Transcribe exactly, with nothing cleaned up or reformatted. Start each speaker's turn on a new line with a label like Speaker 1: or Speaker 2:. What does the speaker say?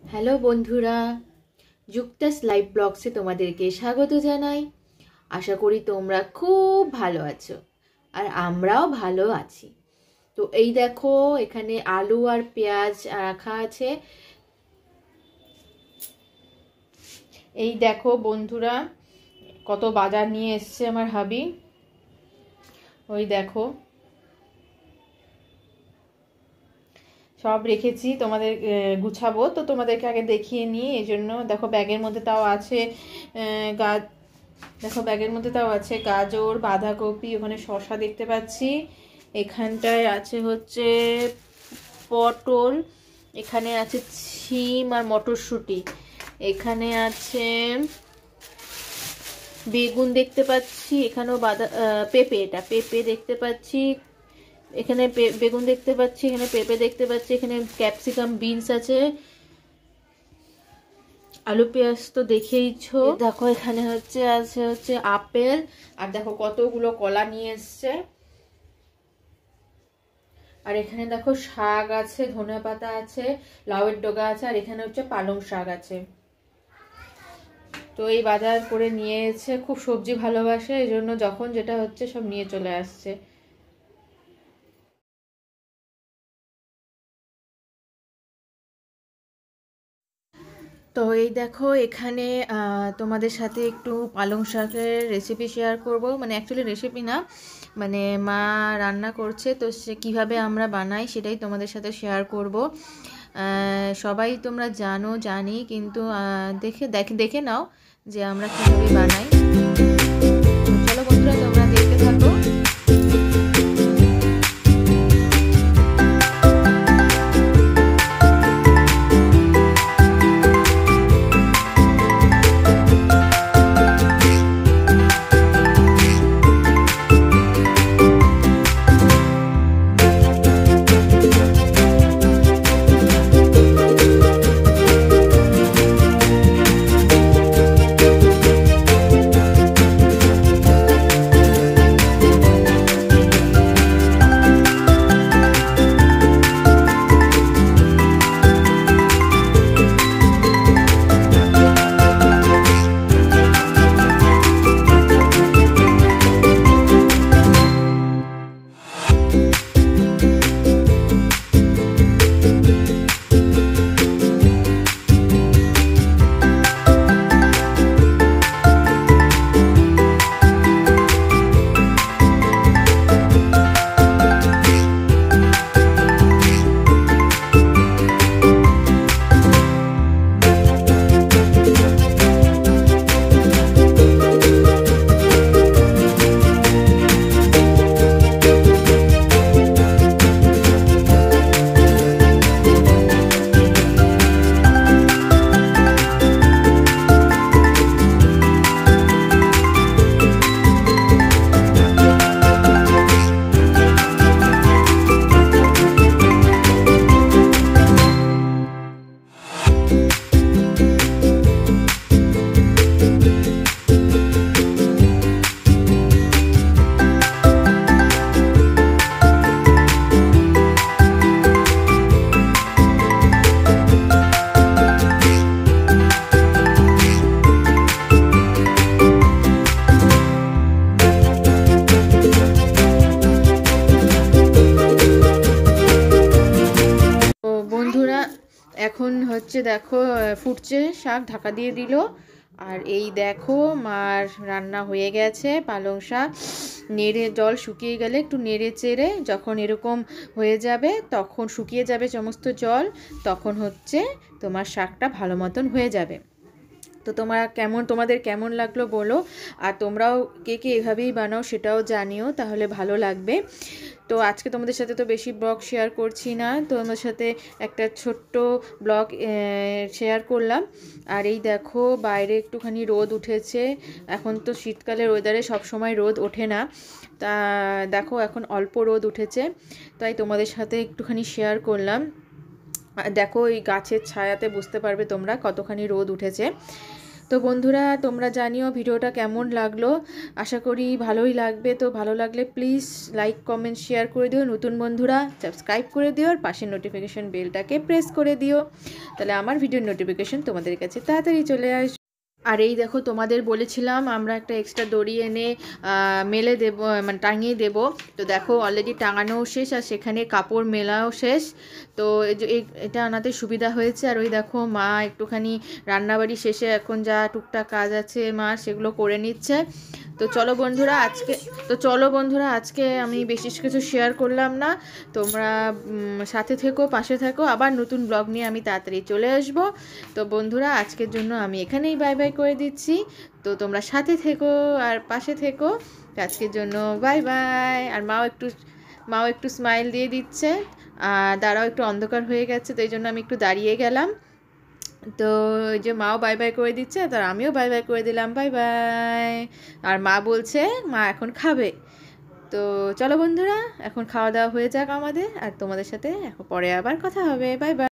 Speaker 1: Hello বন্ধুরা, যুক্তাস live ব্লগসে তোমাদেরকে স্বাগত জানাই। আশা করি তোমরা খুব ভালো আছো আর আমরাও ভালো আছি। তো এই দেখো, এখানে আলু আর পেঁয়াজ রাখা আছে। এই দেখো বন্ধুরা, কত বাজার নিয়ে এসছে আমার হাবি। ওই দেখো সব রেখেছি, তোমাদের গুছাবো তো তোমাদেরকে আগে দেখিয়ে নিই। এই জন্য দেখো ব্যাগের মধ্যে তাও আছে গাছ, দেখো ব্যাগের মধ্যে তাও আছে গাজর, বাঁধাকপি, ওখানে শসা দেখতে পাচ্ছি, এখানটায় আছে হচ্ছে পটল, এখানে আছে শিম আর মটরশুঁটি, এখানে আছে বেগুন দেখতে পাচ্ছি, এখানেও বাঁধা পেঁপে, এটা পেঁপে দেখতে পাচ্ছি, এখানে বেগুন দেখতে পাচ্ছি, এখানে পেঁপে দেখতে পাচ্ছি, এখানে ক্যাপসিকাম, বিনস আছে, আলু পেঁয়াজ তো দেখেইছো। দেখো এখানে হচ্ছে আছে হচ্ছে আপেল, আর দেখো কতগুলো কলা নিয়ে এসছে। আর এখানে দেখো শাক আছে, ধনে পাতা আছে, লাউয়ের ডগা আছে, আর এখানে হচ্ছে পালং শাক আছে। তো এই বাজার করে নিয়ে এসে, খুব সবজি ভালোবাসে, এই জন্য যখন যেটা হচ্ছে সব নিয়ে চলে আসছে। তো এই দেখো এখানে তোমাদের সাথে একটু পালং শাকের রেসিপি শেয়ার করব, মানে অ্যাকচুয়ালি রেসিপি না, মানে মা রান্না করছে, তো সে কীভাবে আমরা বানাই সেটাই তোমাদের সাথে শেয়ার করব। সবাই তোমরা জানো জানি, কিন্তু দেখে দেখে দেখে নাও যে আমরা কীভাবে বানাই। চলো বন্ধুরা, তোমরা দেখতে থাকো। এখন হচ্ছে দেখো ফুটছে, শাক ঢাকা দিয়ে দিল। আর এই দেখো মার রান্না হয়ে গেছে, পালং শাক নেড়ে, জল শুকিয়ে গেলে একটু নেড়ে চেড়ে যখন এরকম হয়ে যাবে, তখন শুকিয়ে যাবে সমস্ত জল, তখন হচ্ছে তোমার শাকটা ভালো মতন হয়ে যাবে। তো তোমরা কেমন, তোমাদের কেমন লাগলো বলো, আর তোমরাও কে কে এভাবেই বানাও সেটাও জানিও, তাহলে ভালো লাগবে। তো আজকে তোমাদের সাথে তো বেশি ব্লগ শেয়ার করছি না, তোমাদের সাথে একটা ছোট্ট ব্লগ শেয়ার করলাম। আর এই দেখো বাইরে একটুখানি রোদ উঠেছে, এখন তো শীতকালের ওয়েদারে সব সময় রোদ ওঠে না, তা দেখো এখন অল্প রোদ উঠেছে, তাই তোমাদের সাথে একটুখানি শেয়ার করলাম। দেখো এই গাছের ছায়াতে বুঝতে পারবে তোমরা কতখানি রোদ উঠেছে। তো বন্ধুরা তোমরা জানিও ভিডিওটা কেমন লাগলো, আশা করি ভালোই লাগবে। তো ভালো লাগলে প্লিজ লাইক কমেন্ট শেয়ার করে দিও, নতুন বন্ধুরা সাবস্ক্রাইব করে দিও, আর পাশের নোটিফিকেশন বেলটাকে প্রেস করে দিও, তাহলে আমার ভিডিওর নোটিফিকেশন তোমাদের কাছে তাড়াতাড়ি চলে আসবে। আর এই দেখো তোমাদের বলেছিলাম আমরা একটা এক্সট্রা দড়ি এনে মেলে দেবো, মানে টাঙিয়ে দেবো। তো দেখো অলরেডি টাঙানোও শেষ আর সেখানে কাপড় মেলাও শেষ। তো এটা আনাতে সুবিধা হয়েছে। আর ওই দেখো মা একটুখানি রান্নাবাড়ি শেষে এখন যা টুকটাক কাজ আছে মা সেগুলো করে নিচ্ছে। তো চলো বন্ধুরা আজকে তো চলো বন্ধুরা আজকে আমি বেশি কিছু শেয়ার করলাম না, তোমরা সাথে থেকো, পাশে থেকো, আবার নতুন ব্লগ নিয়ে আমি তাড়াতাড়ি চলে আসব। তো বন্ধুরা আজকের জন্য আমি এখানেই বাই বাই করে দিচ্ছি। তো তোমরা সাথে থেকো আর পাশে থেকো। আজকের জন্য বাই বাই। আর মাও একটু মাও একটু স্মাইল দিয়ে দিচ্ছে। আর দাঁড়াও একটু অন্ধকার হয়ে গেছে, তো এই জন্য আমি একটু দাঁড়িয়ে গেলাম। তো ওই যে মাও বাই বাই করে দিচ্ছে, তার আমিও বাই বাই করে দিলাম, বাই বাই। আর মা বলছে মা এখন খাবে। তো চলো বন্ধুরা এখন খাওয়া দাওয়া হয়ে যাক আমাদের, আর তোমাদের সাথে এখন পরে আবার কথা হবে। Bye by.